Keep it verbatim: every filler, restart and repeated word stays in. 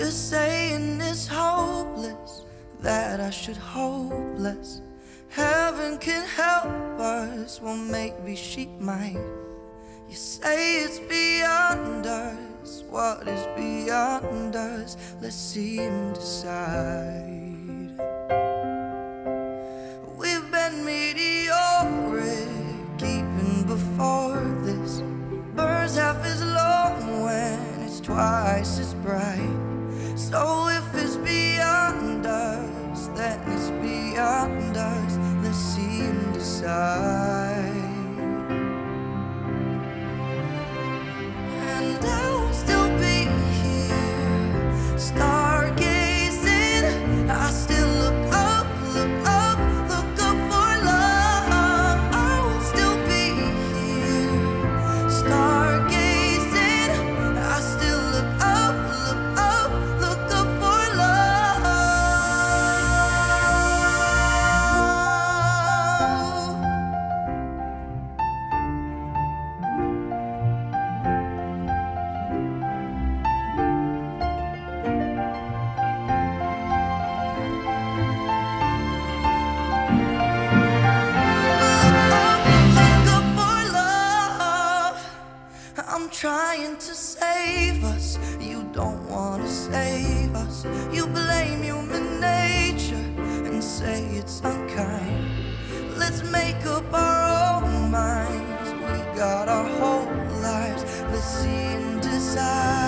The saying is hopeless, that I should hope less. Heaven can help us, well maybe she might. You say it's beyond us, what is beyond us? Let's see him decide. We've been meteoric even before this. Burns half as long when it's twice as bright. So if it's beyond us, then it's beyond us. Let's see him decide. And I'll still be here, stargazing. I still look up, look up, look up for love. I will still be here, stargazing. I still look up, look up, look up for love. I'm trying to save us, you don't wanna save us. You blame human nature and say it's unkind. Let's make up our own minds, we got our whole lives. Let's see and decide.